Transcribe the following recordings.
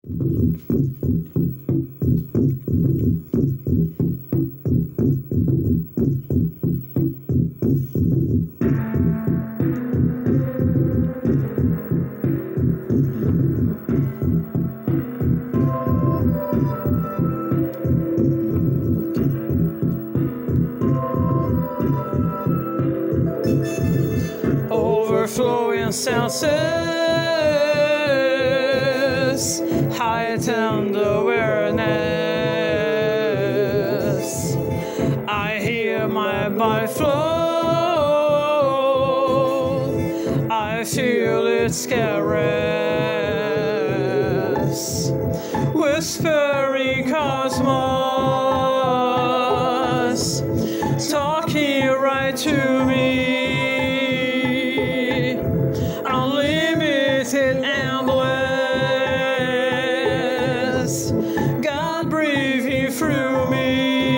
Overflowing senses, heightened awareness. I hear my body flow, I feel its caress, whispering cosmos, talking right to me. Unlimited, endless, God breathing through me.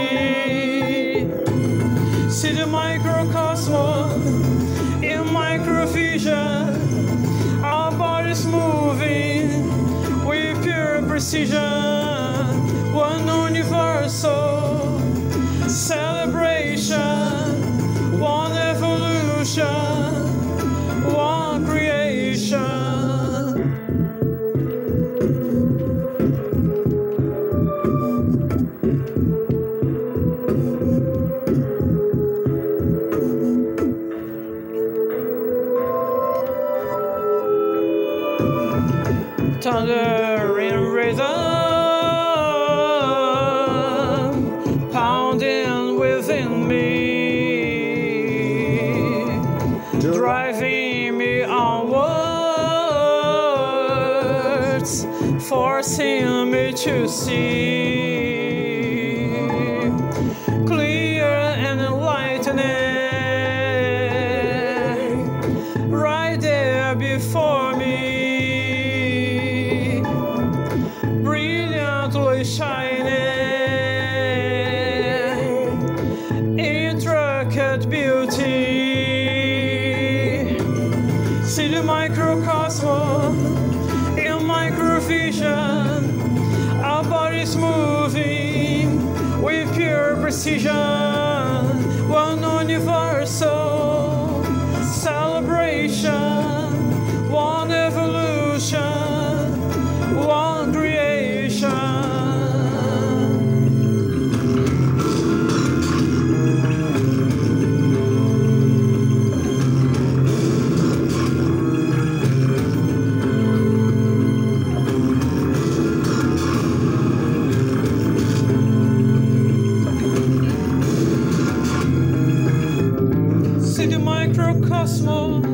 See the microcosmos in microvision. Our bodies moving with pure precision. One universal celebration, one evolution, one creation. Thunder in rhythm, pounding within me, driving me onwards, forcing me to see clear and enlightening, right there before me, brilliantly shining, intricate beauty. See the microcosmos in microvision. Our bodies moving with pure precision. One universal celebration, one evolution, one creation. See the microcosmos